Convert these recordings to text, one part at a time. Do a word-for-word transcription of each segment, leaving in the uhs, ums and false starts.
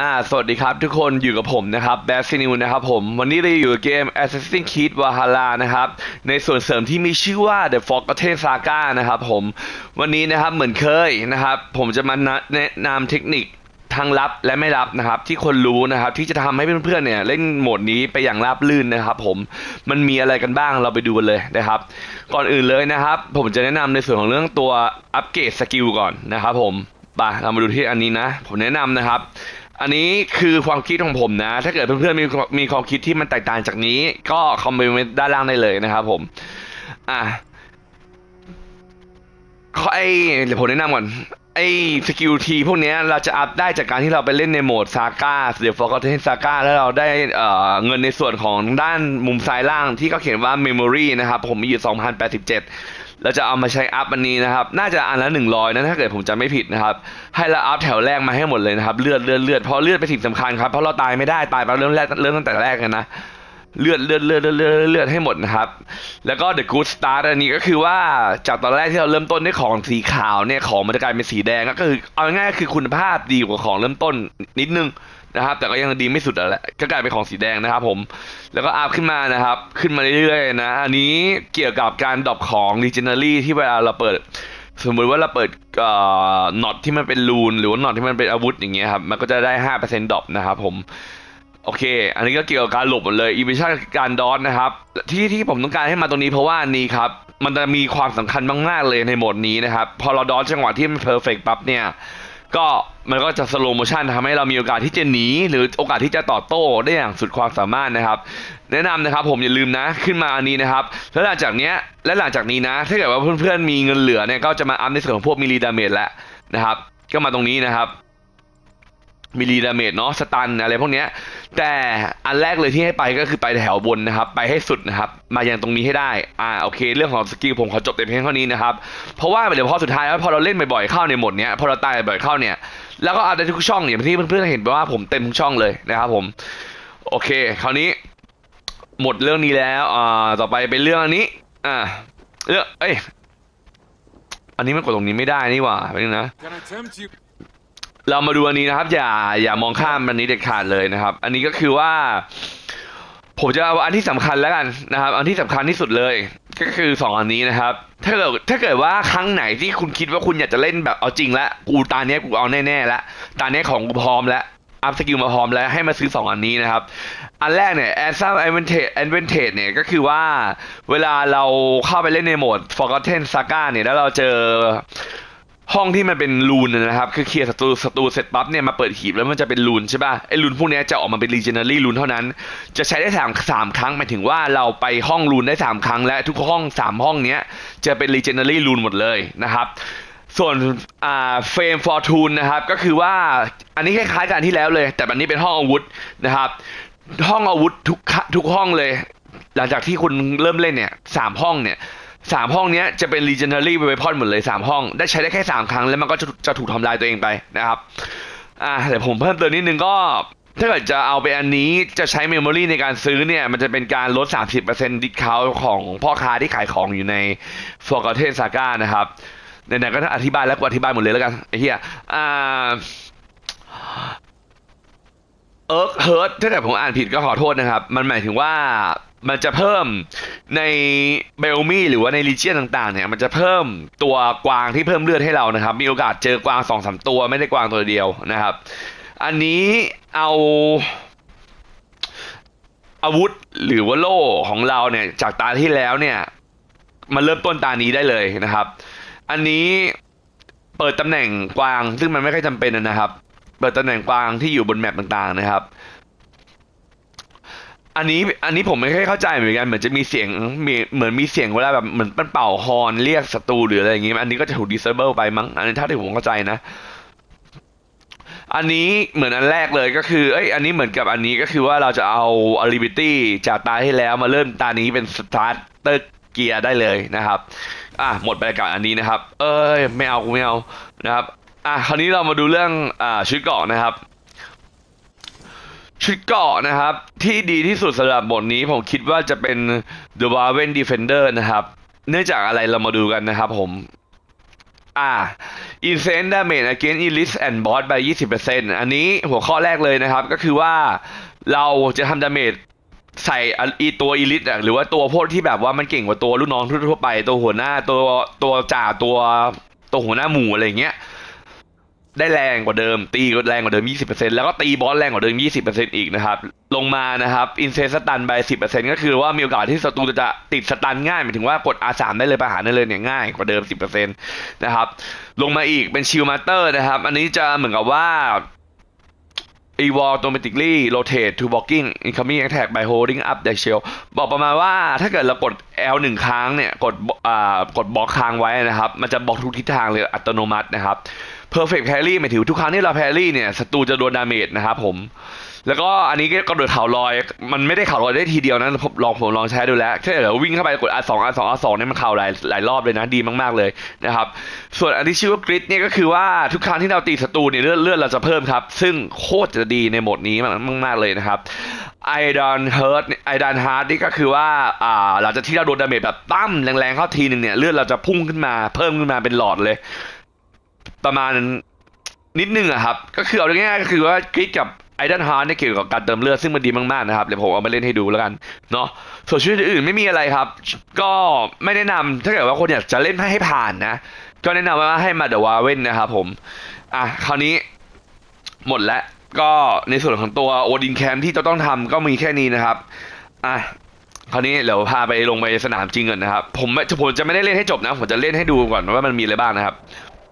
อ่าสวัสดีครับทุกคนอยู่กับผมนะครับแบสซินิวนะครับผมวันนี้เราอยู่กับเกม Assassin's Creed Valhalla นะครับในส่วนเสริมที่มีชื่อว่า The Forgotten Saga นะครับผมวันนี้นะครับเหมือนเคยนะครับผมจะมาแนะนำเทคนิคทั้งลับและไม่ลับนะครับที่คนรู้นะครับที่จะทำให้เพื่อนๆเนี่ยเล่นโหมดนี้ไปอย่างราบรื่นนะครับผมมันมีอะไรกันบ้างเราไปดูกันเลยนะครับก่อนอื่นเลยนะครับผมจะแนะนำในส่วนของเรื่องตัวอัปเกรดสกิลก่อนนะครับผมไปเรามาดูที่อันนี้นะผมแนะนำนะครับ อันนี้คือความคิดของผมนะถ้าเกิดเพื่อนๆมีมีความคิดที่มันแตกต่างจากนี้ก็คอมเมนต์ด้านล่างได้เลยนะครับผมอ่ะข้อไอเดี๋ยวผมแนะนำก่อนไอสกิลทีพวกนี้เราจะอัพได้จากการที่เราไปเล่นในโหมดซาก้าเดี๋ยวฟอร์กเทนซาก้าแล้วเราได้เอ่อเงินในส่วนของด้านมุมซ้ายล่างที่เขาเขียนว่า Memory นะครับผมมีอยู่สองพันแปดสิบเจ็ดเราจะเอามาใช้อัพอันนี้นะครับน่าจะอันละหนึ่งร้อยนะถ้าเกิดผมจำไม่ผิดนะครับให้เราอัพแถวแรกมาให้หมดเลยนะครับเลือดเลือดเลือดเพราะเลือดเป็นสิ่งสำคัญครับเพราะเราตายไม่ได้ตายไปเริ่มแรกเริ่มตั้งแต่แรกกันนะเลือดเลือดเลือดเลือดเลือดเลือดให้หมดนะครับแล้วก็ The Good Start อันนี้ก็คือว่าจากตอนแรกที่เราเริ่มต้นด้วยของสีขาวเนี่ยของมันจะกลายเป็นสีแดงก็คือเอาง่ายๆคือคุณภาพดีกว่าของเริ่มต้นนิดนึงนะครับแต่ก็ยังดีไม่สุดอะแหละก็กลายเป็นของสีแดงนะครับผมแล้วก็อัพขึ้นมานะครับขึ้นมาเรื่อยๆนะอันนี้เกี่ยวกับการดรอปของ Legendary ที่เวลาเราเปิดสมมติว่าเราเปิดเอ่อน็อตที่มันเป็นรูนหรือว่าน็อตที่มันเป็นอาวุธอย่างเงี้ยครับมันก็จะได้ ห้าเปอร์เซ็นต์ ดรอปนะครับผมโอเคอันนี้ก็เกี่ยวกับการหลบหมดเลยอีวิชั่นการดอทนะครับที่ที่ผมต้องการให้มาตรงนี้เพราะว่านี้ครับมันจะมีความสำคัญมากๆเลยในโหมดนี้นะครับพอเราดอทจังหวะที่มันเพอร์เฟกต์ปั๊บเนี่ยก็มันก็จะสโลโมชันทำให้เรามีโอกาสที่จะหนีหรือโอกาสที่จะตอบโต้ได้อย่างสุดความสามารถนะครับแนะนำนะครับผมอย่าลืมนะขึ้นมาอันนี้นะครับแล้วหลังจากเนี้ยและหลังจากนี้นะถ้าเกิดว่าเพื่อนๆมีเงินเหลือเนี่ยก็จะมาอัพในส่วนของพวกมิลลิดาเมจแล้วนะครับก็มาตรงนี้นะครับมิลลิดาเมจเนาะสตันอะไรพวกเนี้ยแต่อันแรกเลยที่ให้ไปก็คือไปแถวบนนะครับไปให้สุดนะครับมาอย่างตรงนี้ให้ได้อ่าโอเคเรื่องของสกิลผมขอจบแต่เพียงเท่านี้นะครับเพราะว่าเดี๋ยวพอสุดท้ายแล้วพอเราเล่นบ่อยๆเข้าในโหมดเนี้ยพอเราตายบ่อยเข้าเนี่ยแล้วก็อาจจะทุกช่องอย่างที่เพื่อนๆเห็นว่าผมเต็มทุกช่องเลยนะครับผมโอเคคราวนี้หมดเรื่องนี้แล้วอ่าต่อไปเป็นเรื่องอันนี้อ่าเรื่องเอ้ยอันนี้มันกดตรงนี้ไม่ได้นี่หว่าเป็นนะ เรามาดูอันนี้นะครับอย่าอย่ามองข้ามอันนี้เด็ดขาดเลยนะครับอันนี้ก็คือว่าผมจะเอาอันที่สำคัญแล้วกันนะครับอันที่สำคัญที่สุดเลยก็คือสองอันนี้นะครับถ้าเกิดถ้าเกิดว่าครั้งไหนที่คุณคิดว่าคุณอยากจะเล่นแบบเอาจริงแล้วกูตาเนี้ยกูเอาแน่ๆแล้วตาเนี้ยของกูพร้อมแล้วอัพสกิลมาพร้อมแล้วให้มาซื้อสองอันนี้นะครับอันแรกเนี่ย Assault Advantage Advantage เนี่ยก็คือว่าเวลาเราเข้าไปเล่นในโหมด Forgotten Saga เนี่ยแล้วเราเจอห้องที่มันเป็นรูนนะครับคือเคลียร์ศัตรูศัตรูเสร็จปั๊บเนี่ยมาเปิดหีบแล้วมันจะเป็นรูนใช่ป่ะไอ้รูนพวกนี้จะออกมาเป็น Legendary รูนเท่านั้นจะใช้ได้สามสามครั้งหมายถึงว่าเราไปห้องรูนได้สามครั้งและทุกห้องสามห้องเนี้ยจะเป็น Legendary รูนหมดเลยนะครับส่วนอ่าเฟรมฟอร์ทูนนะครับก็คือว่าอันนี้คล้ายๆกันที่แล้วเลยแต่อันนี้เป็นห้องอาวุธนะครับห้องอาวุธทุกทุกห้องเลยหลังจากที่คุณเริ่มเล่นเนี่ยสามห้องเนี่ยสามห้องนี้จะเป็น Legendary Weapon หมดเลยสามห้องได้ใช้ได้แค่สามครั้งแล้วมันก็จะจะถูกทำลายตัวเองไปนะครับอ่าแต่ผมเพิ่มเติมนิดนึงก็ถ้าเกิดจะเอาไปอันนี้จะใช้ Memory ในการซื้อเนี่ยมันจะเป็นการลด สามสิบเปอร์เซ็นต์ discount ของพ่อค้าที่ขายของอยู่ใน Forgotten Saga นะครับไหนๆก็อธิบายแล้วกูอธิบายหมดเลยแล้วกันไอ้เหี้ยอ่าเอิร์กเฮิร์ตถ้าเกิดผมอ่านผิดก็ขอโทษนะครับมันหมายถึงว่ามันจะเพิ่มในเบลมี่หรือว่าในรีเจียนต่างๆเนี่ยมันจะเพิ่มตัวกวางที่เพิ่มเลือดให้เรานะครับมีโอกาสเจอกวางสองสามตัวไม่ได้กวางตัวเดียวนะครับอันนี้เอาอาวุธหรือว่าโล่ของเราเนี่ยจากตาที่แล้วเนี่ยมาเริ่มต้นตานี้ได้เลยนะครับอันนี้เปิดตำแหน่งกวางซึ่งมันไม่ค่อยจำเป็นนะครับเปิดตำแหน่งกวางที่อยู่บนแมปต่างๆนะครับอันนี้อันนี้ผมไม่ค่อยเข้าใจเหมือนกันเหมือนจะมีเสียงมีเหมือนมีเสียงเวลาแบบเหมือนเป็นเป่าฮอร์นเรียกศัตรูหรืออะไรอย่างงี้อันนี้ก็จะถูก disable ไปมั้งอันนี้เท่าที่ผมเข้าใจนะอันนี้เหมือนอันแรกเลยก็คือเอ้ยอันนี้เหมือนกับอันนี้ก็คือว่าเราจะเอา ability จากตาที่แล้วมาเริ่มตานี้เป็น starter gear ได้เลยนะครับอ่ะหมดไปกับอันนี้นะครับเอ้ยไม่เอากูไม่เอานะครับอ่ะคราวนี้เรามาดูเรื่องอ่าชุดเกราะนะครับชุดเกราะนะครับที่ดีที่สุดสำหรับบทนี้ผมคิดว่าจะเป็น The Raven Defender นะครับเนื่องจากอะไรเรามาดูกันนะครับผมอ่า Insane Damage Against Elite and Boss by ยี่สิบเปอร์เซ็นต์ อันนี้หัวข้อแรกเลยนะครับก็คือว่าเราจะทำดาเมจใส่อีตัวอีลิทอ่ะหรือว่าตัวพวกที่แบบว่ามันเก่งกว่าตัวลูกน้องทั่วไปตัวหัวหน้าตัวตัวจ่าตัวตัวหัวหน้าหมู่อะไรเงี้ยได้แรงกว่าเดิมตีก็แรงกว่าเดิม ยี่สิบเปอร์เซ็นต์ แล้วก็ตีบอสแรงกว่าเดิม ยี่สิบเปอร์เซ็นต์ อีกนะครับลงมานะครับ Insane Stun by สิบเปอร์เซ็นต์ ก็คือว่ามีโอกาสที่ศัตรูจะติดสตันง่ายหมายถึงว่ากด อาร์ สาม ได้เลยประหารได้เลยเนี่ยง่ายกว่าเดิม สิบเปอร์เซ็นต์ นะครับลงมาอีกเป็น Shield Master นะครับอันนี้จะเหมือนกับว่า Evolve automatically rotate to blocking incoming attack by holding up the shield บอกประมาณว่าถ้าเกิดเรากด L หนึ่งครั้งเนี่ยกดอ่ากดบล็อกค้างไว้นะครับมันจะบล็อกทุกทิศทางเลยอัตโนมัตินะครับ perfect parry หมายถึงทุกครั้งที่เรา parry เนี่ยศัตรูจะโดนดาเมจนะครับผมแล้วก็อันนี้ก็กระโดดเข่าลอยมันไม่ได้เข่าลอยได้ทีเดียวนะผมลองผมลองใช้ดูแล้วถ้าเกิดวิ่งเข้าไปกด อาร์ สอง อาร์ สอง อาร์ สอง เนี่ยมันเข่าหลายหลายรอบเลยนะดีมากๆเลยนะครับส่วนอันที่ชื่อว่ากริดเนี่ยก็คือว่าทุกครั้งที่เราตีศัตรูเนี่ยเลือดเลือดเราจะเพิ่มครับซึ่งโคตรจะดีในโหมดนี้มากๆเลยนะครับไอดอนเฮิร์ตไอดอนฮาร์ดนี่ก็คือว่าอ่าหลังจากที่เราโดนดาเมจแบบตั้มแรงๆเข้าทีนึงเนี่ยเลือดเราจะพุ่งขึ้นมาเพิ่มขึ้นมาเป็นหลอดเลยประมาณนิดนึงอะครับก็คือเอาง่ายๆก็คือว่ากริดกับไอดอนฮาร์ดเนี่ยเกี่ยวกับการเติมเลือดซึ่งมันดีมากๆนะครับเดี๋ยวผมเอามาเล่นให้ดูแล้วกันเนาะส่วนชื่ออื่นไม่มีอะไรครับก็ไม่แนะนำถ้าเกิดว่าคนอยากจะเล่นให้ผ่านนะก็แนะนำว่าให้มาเดอะวาเว่นนะครับผมอ่ะคราวนี้หมดแล้วก็ในส่วนของตัวโอดินแคมที่จะต้องทำก็มีแค่นี้นะครับอ่ะคราวนี้เดี๋ยวพาไปลงไปสนามจริงก่อนนะครับผมผมจะไม่ได้เล่นให้จบนะผมจะเล่นให้ดูก่อนว่ามันมีอะไรบ้างนะครับ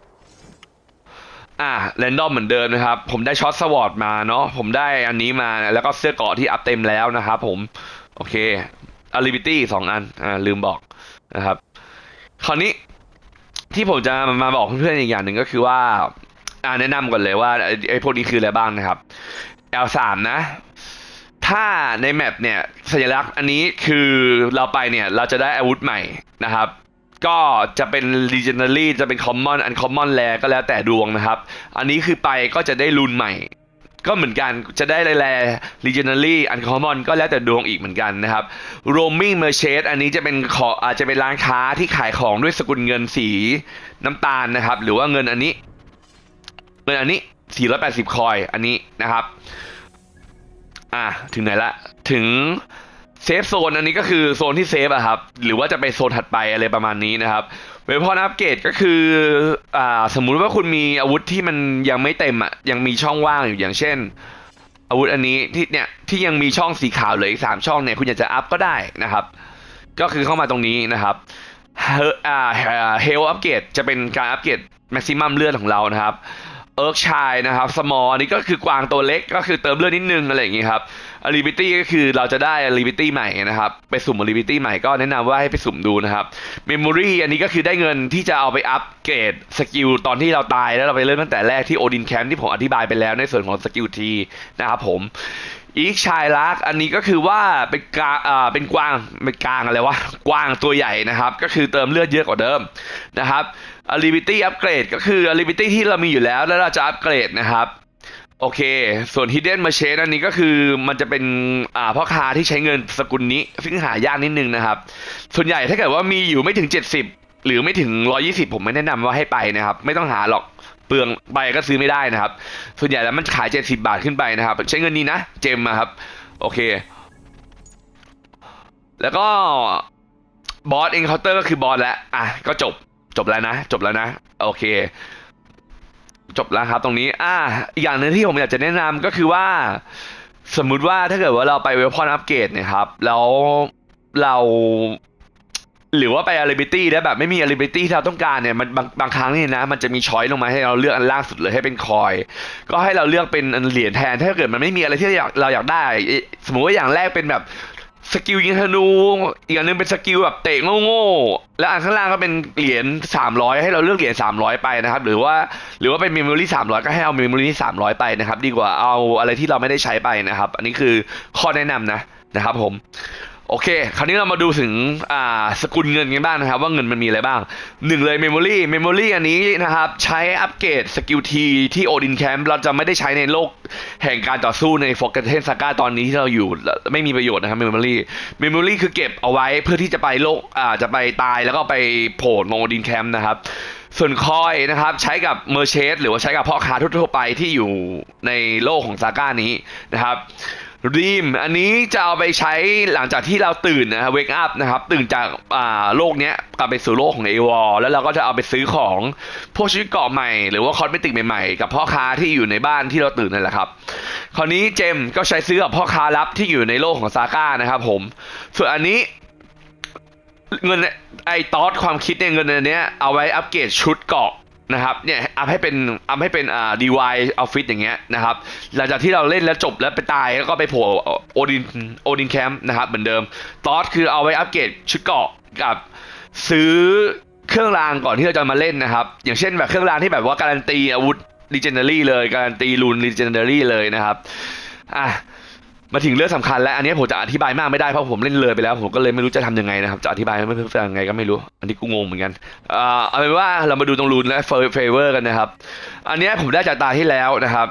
อ่าแรนดอมเหมือนเดิมนะครับผมได้ช็อตสวอตมาเนาะผมได้อันนี้มาแล้วก็เสื้อเกราะที่อัพเต็มแล้วนะครับผมโอเคอาริบิตี้สองอันอ่าลืมบอกนะครับคราวนี้ที่ผมจะมาบอกเพื่อนๆอีกอย่างหนึ่งก็คือว่าอ่าแนะนำก่อนเลยว่าไอ้พวกนี้คืออะไรบ้างนะครับ แอล สาม นะถ้าในแมปเนี่ยสัญลักษณ์อันนี้คือเราไปเนี่ยเราจะได้อาวุธใหม่นะครับก็จะเป็น legendary จะเป็น common uncommon rare ก็แล้วแต่ดวงนะครับอันนี้คือไปก็จะได้รูนใหม่ก็เหมือนกันจะได้แร legendary uncommon ก็แล้วแต่ดวงอีกเหมือนกันนะครับ roaming merchant อันนี้จะเป็นขออาจจะเป็นร้านค้าที่ขายของด้วยสกุลเงินสีน้ำตาลนะครับหรือว่าเงินอันนี้เงินอันนี้สี่ร้อยแปดสิบคอยอันนี้นะครับอ่ะถึงไหนละถึงเซฟโซนอันนี้ก็คือโซนที่เซฟอะครับหรือว่าจะไปโซนถัดไปอะไรประมาณนี้นะครับเวพอนอัปเกรดก็คืออ่าสมมุติว่าคุณมีอาวุธที่มันยังไม่เต็มอะยังมีช่องว่างอยู่อย่างเช่นอาวุธอันนี้ที่เนี่ยที่ยังมีช่องสีขาวเหลืออีกสามช่องเนี่ยคุณอยากจะอัพก็ได้นะครับก็คือเข้ามาตรงนี้นะครับเฮอ่าเฮลอัปเกรดจะเป็นการอัปเกรดแม็กซิมัมเลือดของเรานะครับเอิร์กชายนะครับสมอลนี่ก็คือกวางตัวเล็กก็คือเติมเลือดนิดนึงอะไรอย่างงี้ครับอาริบิตี้ก็คือเราจะได้อาริบิตี้ใหม่นะครับไปสุ่มอาริบิตี้ใหม่ก็แนะนำว่าให้ไปสุ่มดูนะครับเมมโมรีอันนี้ก็คือได้เงินที่จะเอาไปอัปเกรดสกิลตอนที่เราตายแล้วเราไปเริ่มตั้งแต่แรกที่โอดินแคมป์ที่ผมอธิบายไปแล้วในส่วนของสกิลทีนะครับผมอีกชายลักอันนี้ก็คือว่าเป็นกาอ่าเป็นกวางเป็นกลางอะไรวะกวางตัวใหญ่นะครับก็คือเติมเลือดเยอะกว่าเดิมนะครับability upgrade ก็คือ ability ที่เรามีอยู่แล้วแล้วเราจะอัปเกรดนะครับโอเคส่วน hidden merchant อันนี้ก็คือมันจะเป็นอ่าพ่อค้าที่ใช้เงินสกุลนี้ซึ่งหายากนิดนึงนะครับส่วนใหญ่ถ้าเกิดว่ามีอยู่ไม่ถึงเจ็ดสิบหรือไม่ถึงหนึ่งร้อยยี่สิบผมไม่แนะนำว่าให้ไปนะครับไม่ต้องหาหรอกเปลืองใบก็ซื้อไม่ได้นะครับส่วนใหญ่แล้วมันขายเจ็ดสิบบาทขึ้นไปนะครับใช้เงินนี้นะเจมมาครับโอเคแล้วก็บอสเอ็นเคาน์เตอร์ก็คือบอสแล้วอ่ะก็จบจบแล้วนะจบแล้วนะโอเคจบแล้วครับตรงนี้อ่าอีกอย่างหนึ่งที่ผมอยากจะแนะนำก็คือว่าสมมุติว่าถ้าเกิดว่าเราไปเวลพอนอัปเกรดเนี่ยครับแล้วเราหรือว่าไปอาริบิตี้แล้วแบบไม่มีอาริบิตี้ที่เราต้องการเนี่ยมันบางบางครั้งนี่นะมันจะมีช้อยลงมาให้เราเลือกอันล่างสุดเลยให้เป็นคอยก็ให้เราเลือกเป็นเหรียญแทนถ้าเกิดมันไม่มีอะไรที่เราอยากเราอยากได้สมมติว่าอย่างแรกเป็นแบบสกิลยิงธนูอีกอันนึงเป็นสกิลแบบเตะโง่ๆแล้วอันข้างล่างก็เป็นเหรียญสามร้อยให้เราเลือกเหรียญสามร้อยไปนะครับหรือว่าหรือว่าเป็นเมมโมรี่สามร้อยก็ให้เอาเมมโมรี่สามร้อยไปนะครับดีกว่าเอาอะไรที่เราไม่ได้ใช้ไปนะครับอันนี้คือข้อแนะนำนะนะครับผมโอเคคราวนี้เรามาดูถึงอ่าสกุลเงินกันบ้างนะครับว่าเงินมันมีอะไรบ้างหนึ่งเลยเมมโมรี่เมมโมรี่อันนี้นะครับใช้อัปเกรดสกิลทีที่โอดินแคมป์เราจะไม่ได้ใช้ในโลกแห่งการต่อสู้ในฟอร์เกเทนซาก้าตอนนี้ที่เราอยู่ไม่มีประโยชน์นะครับเมมโมรี่เมมโมรี่คือเก็บเอาไว้เพื่อที่จะไปโลกอ่าจะไปตายแล้วก็ไปโผล่โอดินแคมป์นะครับส่วนคอยนะครับใช้กับเมอร์เชสหรือว่าใช้กับพ่อค้าทั่วๆไปที่อยู่ในโลกของซาก้านี้นะครับรีมอันนี้จะเอาไปใช้หลังจากที่เราตื่นนะครับเวกอัพนะครับตื่นจากอ่าโลกเนี้ยกลับไปสู่โลกของเอวอลแล้วเราก็จะเอาไปซื้อของพวกชุดเกราะใหม่หรือว่าคอสเมติกใหม่ๆกับพ่อค้าที่อยู่ในบ้านที่เราตื่นนั่นแหละครับคราวนี้เจมก็ใช้ซื้อกับพ่อค้าลับที่อยู่ในโลกของซาก้านะครับผมส่วนอันนี้เงินไอตอสความคิดเนี่ยเงินอันเนี้ยเอาไว้อัปเกรดชุดเกราะนะครับเนี่ยอัพให้เป็นอัพให้เป็นอ่าดีวายออฟฟิศอย่างเงี้ยนะครับหลังจากที่เราเล่นแล้วจบแล้วไปตายแล้วก็ไปโผล่โอดินโอดินแคมป์นะครับเหมือนเดิมตอสคือเอาไว้อัปเกรดชุดเกราะกับซื้อเครื่องรางก่อนที่เราจะมาเล่นนะครับอย่างเช่นแบบเครื่องรางที่แบบว่าการันตีอาวุธลีเจนดารี่เลยการันตีรูนลีเจนดารี่เลยนะครับอ่ะมาถึงเรื่องสำคัญแล้วอันนี้ผมจะอธิบายมากไม่ได้เพราะผมเล่นเลยไปแล้วผมก็เลยไม่รู้จะทำยังไงนะครับจะอธิบายไม่เพิ่มยังไงก็ไม่รู้อันนี้กูงงเหมือนกันอ่าเอาเป็นว่าเรามาดูตรงรูนและเฟเวอร์กันนะครับอันนี้ผมได้จากตาที่แล้วนะครับ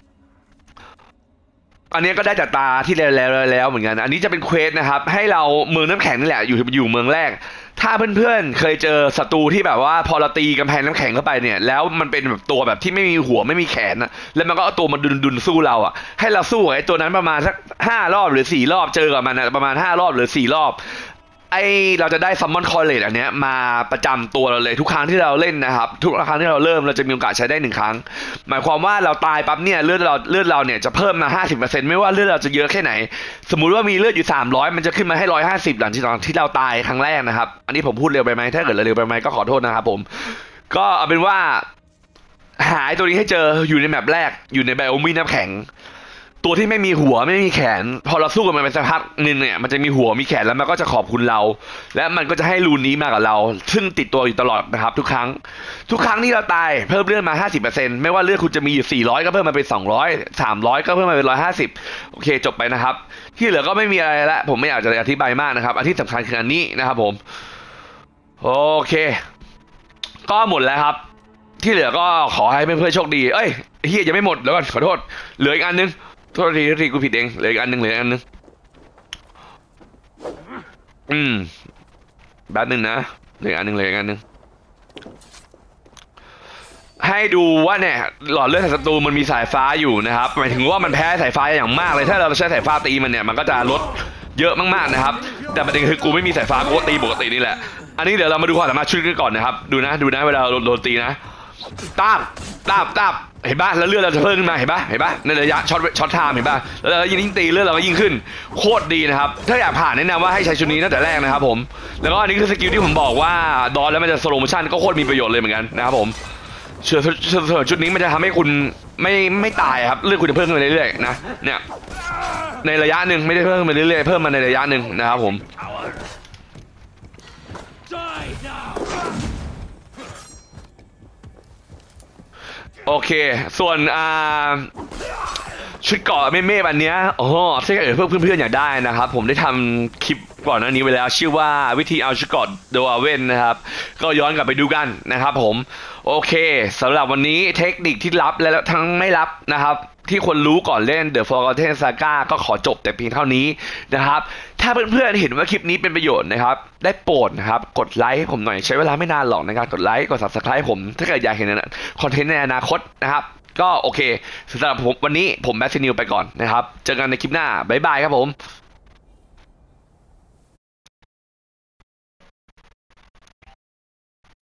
อันนี้ก็ได้จากตาที่แล้วแล้วแล้วเหมือนกันอันนี้จะเป็นเควสนะครับให้เราเมืองน้ำแข็งนี่แหละอยู่อยู่เมืองแรกถ้าเพื่อนๆเคยเจอศัตรูที่แบบว่าพอเราตีกำแพงน้ำแข็งเข้าไปเนี่ยแล้วมันเป็นแบบตัวแบบที่ไม่มีหัวไม่มีแขนนะแล้วมันก็เอาตัวมาดุนดุนสู้เราอ่ะให้เราสู้กับไอ้ตัวนั้นประมาณสักห้ารอบหรือสี่รอบเจอกับมันนะประมาณห้ารอบหรือสี่รอบไอเราจะได้ซัมมอนคอลเลจอันเนี้ยมาประจำตัวเราเลยทุกครั้งที่เราเล่นนะครับทุกครั้งที่เราเริ่มเราจะมีโอกาสใช้ได้หนึ่งครั้งหมายความว่าเราตายปั๊บเนี่ยเลือดเราเลือดเราเนี่ยจะเพิ่มมา ห้าสิบเปอร์เซ็นต์ ไม่ว่าเลือดเราจะเยอะแค่ไหนสมมุติว่ามีเลือดอยู่สามร้อยมันจะขึ้นมาให้หนึ่งร้อยห้าสิบหลังที่ตอนที่เราตายครั้งแรกนะครับอันนี้ผมพูดเร็วไปไหมถ้าเกิดเร็วไปไหมก็ขอโทษนะครับผมก็เอาเป็นว่าหาตัวนี้ให้เจออยู่ในแมปแรกอยู่ในไบโอมีน้ำแข็งตัวที่ไม่มีหัวไม่มีแขนพอเราสู้กับมันไปสักพักนึงเนี่ยมันจะมีหัวมีแขนแล้วมันก็จะขอบคุณเราและมันก็จะให้รูนนี้มากับเราซึ่งติดตัวอยู่ตลอดนะครับทุกครั้งทุกครั้งที่เราตายเพิ่มเลือดมา ห้าสิบเปอร์เซ็นต์ ไม่ว่าเลือดคุณจะมีอยู่สี่ร้อยก็เพิ่มมาเป็นสองร้อย สามร้อยก็เพิ่มมาเป็นหนึ่งร้อยห้าสิบโอเคจบไปนะครับที่เหลือก็ไม่มีอะไรแล้วผมไม่อยากจะอธิบายมากนะครับอันที่สำคัญคืออันนี้นะครับผมโอเคก็หมดแล้วครับที่เหลือก็ขอให้เพื่อนๆโชคดีเอ้ยเฮียยังไม่หมดแล้วก่อนขอโทษเหลืออีกอันนึงโทษทีโทษทีกูผิดเองเหลืออีกอันหนึ่งเหลืออีกอันหนึ่งอืมแป๊บหนึ่งนะเหลืออีกอันหนึ่งเหลืออีกอันหนึ่งให้ดูว่าเนี่ยหลอดเลือดศัตรูมันมีสายฟ้าอยู่นะครับหมายถึงว่ามันแพ้สายฟ้าอย่างมากเลยถ้าเราใช้สายฟ้าตีมันเนี่ยมันก็จะลดเยอะมากๆนะครับแต่ประเด็นคือกูไม่มีสายฟ้ากูตีปกตินี่แหละอันนี้เดี๋ยวเรามาดูความสามารถชุดกันก่อนนะครับดูนะดูนะเวลาเราโดนตีนะตาบตาบตาบเห็นป่ะแล้วเลือดเราจะเพิ่มขึ้นมาเห็นป่ะเห็นป่ะในระยะช็อตช็อตไทม์เห็นป่ะแล้วเรายิ่งตีเลือดเราก็ยิ่งขึ้นโคตรดีนะครับถ้าอยากผ่านแนะนำว่าให้ใช้ชุดนี้ตั้งแต่แรกนะครับผมแล้วก็อันนี้คือสกิลที่ผมบอกว่าดอนแล้วมันจะสโลโมชั่นก็โคตรมีประโยชน์เลยเหมือนกันนะครับผมเชื่อชุดนี้มันจะทำให้คุณไม่ไม่ตายครับเลือดคุณจะเพิ่มขึ้นไปเรื่อยๆนะเนี่ยในระยะหนึ่งไม่ได้เพิ่มขึ้นไปเรื่อยๆเพิ่มมาในระยะหนึ่งนะครับผมโอเคส่วนอ่าชุดเกราะเมฆๆอันเนี้ยโอ้ถ้าเกิดเพื่อนๆอยากได้นะครับผมได้ทำคลิปก่อนหน้านี้ไว้แล้วชื่อว่าวิธีเอาชุดเกราะเดวาเว่นนะครับก็ย้อนกลับไปดูกันนะครับผมโอเคสำหรับวันนี้เทคนิคที่รับและทั้งไม่รับนะครับที่คนรู้ก่อนเล่น The Forgotten Saga ก็ขอจบแต่เพียงเท่านี้นะครับถ้าเพื่อนๆเห็นว่าคลิปนี้เป็นประโยชน์นะครับได้โปรดนะครับกดไลค์ให้ผมหน่อยใช้เวลาไม่นานหรอกในการกดไลค์กด ซับสไครบ์ ผมถ้าเกิดอยากเห็นคอนเทนต์ในอนาคตนะครับก็โอเคสำหรับผมวันนี้ผมแบทซินิวไปก่อนนะครับเจอกันในคลิปหน้าบ๊ายบายครับผม